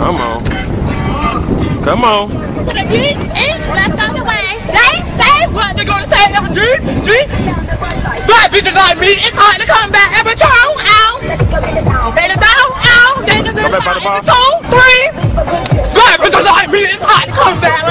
Come on. Come on. Let's go away. Say what they're gonna say. Black bitches like me, it's hard to come back. Every toe out. They the down out. They the 2, 3. Black bitches like me, it's hard to come back.